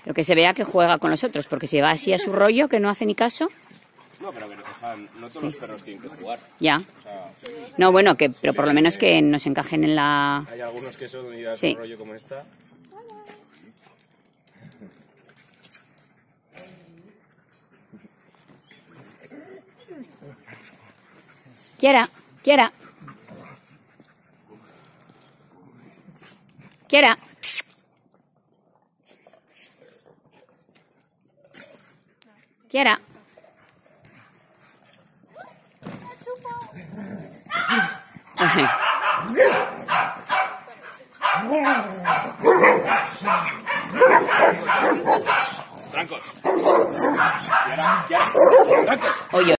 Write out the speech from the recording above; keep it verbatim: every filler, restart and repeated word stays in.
Pero que se vea que juega con los otros, porque si va así a su rollo, que no hace ni caso. No, pero que o sea, no todos sí. los perros tienen que jugar. Ya. O sea, no, bueno, que pero por lo menos que nos encajen en la... Hay algunos que son de sí. un rollo como esta. Quiera, quiera. Quiera. Quiera. Trancos. Quiera, quiera. Trancos. Oye.